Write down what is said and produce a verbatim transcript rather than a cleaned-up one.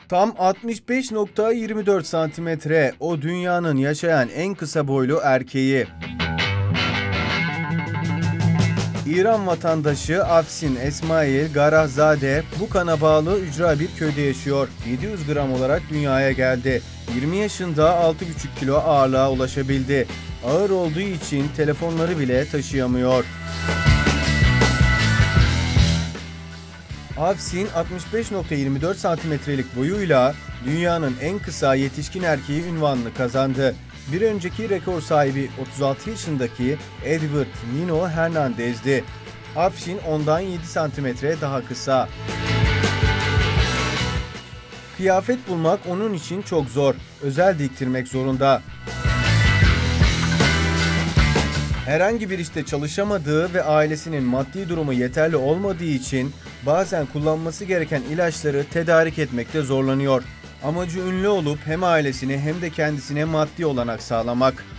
Tam altmış beş nokta yirmi dört santimetre. O dünyanın yaşayan en kısa boylu erkeği. İran vatandaşı Afsin Esmail Garahzade bu kana bağlı ücra bir köyde yaşıyor. yedi yüz gram olarak dünyaya geldi. yirmi yaşında altı buçuk kilo ağırlığa ulaşabildi. Ağır olduğu için telefonları bile taşıyamıyor. Afsin altmış beş nokta yirmi dört santimetrelik boyuyla dünyanın en kısa yetişkin erkeği unvanını kazandı. Bir önceki rekor sahibi otuz altı yaşındaki Edward Nino Hernandez'di. Afsin ondan yedi santimetre daha kısa. Kıyafet bulmak onun için çok zor. Özel diktirmek zorunda. Herhangi bir işte çalışamadığı ve ailesinin maddi durumu yeterli olmadığı için bazen kullanması gereken ilaçları tedarik etmekte zorlanıyor. Amacı ünlü olup hem ailesine hem de kendisine maddi olanak sağlamak.